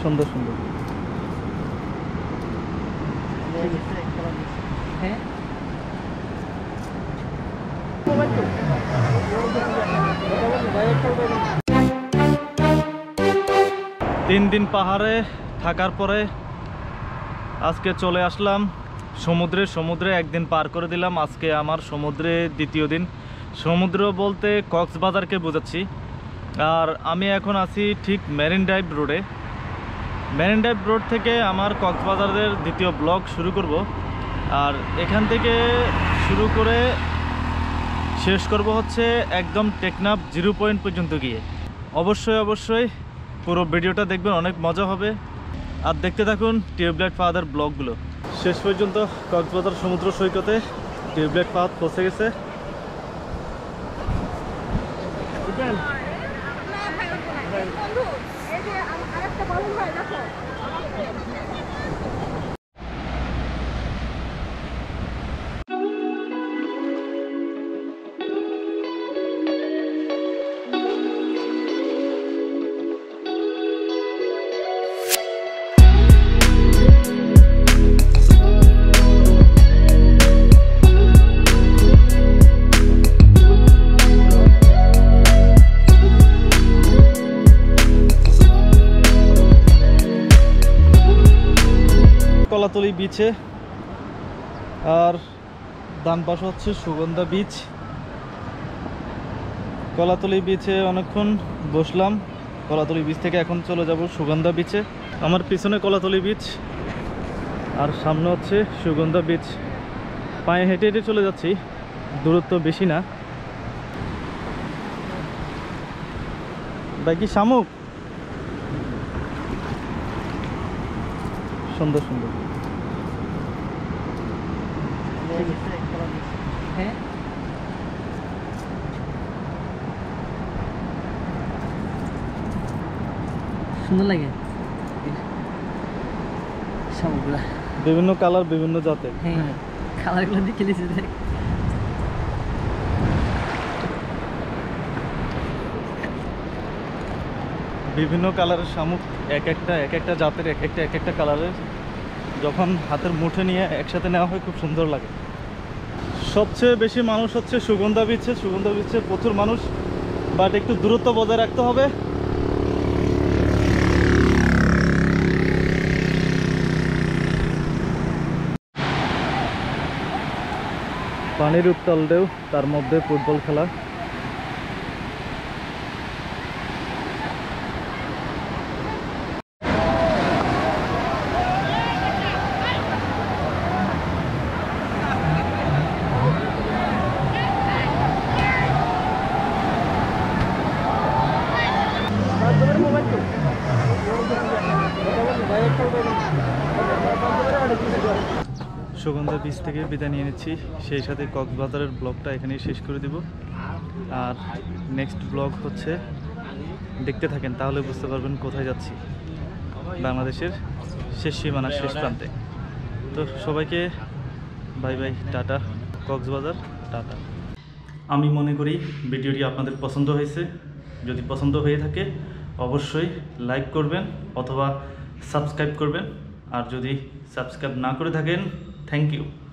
সুন্দর সুন্দর। হ্যাঁ, 3 দিন পাহাড়ে থাকার পরে আজকে চলে আসলাম সমুদ্রে একদিন পার করে দিলাম। আজকে আমার সমুদ্রে দ্বিতীয় দিন। সমুদ্র বলতে কক্সবাজারকে বোঝাচ্ছি। আর আমি এখন আছি ঠিক মেরিন ড্রাইভ রোডে। মেরিন ড্রাইভ রোড থেকে আমার কক্সবাজারের দ্বিতীয় ব্লগ শুরু করব। আর এখান থেকে শুরু করে শেষ করব হচ্ছে একদম টেকনাফ 0 পয়েন্ট পর্যন্ত গিয়ে। অবশ্যই পুরো ভিডিওটা দেখবেন, অনেক মজা হবে। আর দেখতে থাকুন টিউবলাইট ফাহাদের ব্লগগুলো। শেষ পর্যন্ত কক্সবাজার সমুদ্র সৈকতে টিউবলাইট ফাহাদ পৌঁছে গেছে। কলাতলি বিচে, আর ডান পাশে হচ্ছে সুগন্ধা বিচ। কলাতলি বিচে অনেকক্ষণ বসলাম। কলাতলি বিচ থেকে এখন চলে যাব সুগন্ধা বিচে। আমার পিছনে কলাতলি বিচ আর সামনে হচ্ছে সুগন্ধা বিচ। পায়ে হেঁটে হেঁটে চলে যাচ্ছি, দূরত্ব বেশি না। বাকি শামুক সুন্দর সুন্দর। হ্যাঁ, সুন্দর লাগে শামুকগুলা। বিভিন্ন কালার, বিভিন্ন জাতের। হ্যাঁ, কালারগুলো দিয়ে খেলেছি দেখ। বিভিন্ন কালারের শামুক, এক একটা জাতের, এক একটা কালারের। যখন হাতের মুঠে নিয়ে একসাথে নেওয়া হয় খুব সুন্দর লাগে। সবচেয়ে বেশি মানুষ হচ্ছে সুগন্ধা বিচে। সুগন্ধা বিচে প্রচুর মানুষ, বাট একটু দূরত্ব বজায় রাখতে হবে। পানির উত্তাল ঢেউ, তার মধ্যে ফুটবল খেলা। সুগন্ধা বিচ থেকে বিদায় নিয়ে নিচ্ছি, সেই সাথে কক্সবাজারের ব্লগটা এখানেই শেষ করে দিব। আর নেক্সট ব্লগ হচ্ছে, দেখতে থাকেন তাহলে বুঝতে পারবেন কোথায় যাচ্ছি, বাংলাদেশের শেষ সীমানার শেষ প্রান্তে। তো সবাইকে bye bye, tata. Cox's Bazar tata. আমি মনে করি ভিডিওটি আপনাদের পছন্দ হয়েছে। যদি পছন্দ হয়ে থাকে অবশ্যই লাইক করবেন অথবা সাবস্ক্রাইব করবেন। আর যদি সাবস্ক্রাইব না করে থাকেন, থ্যাংক ইউ।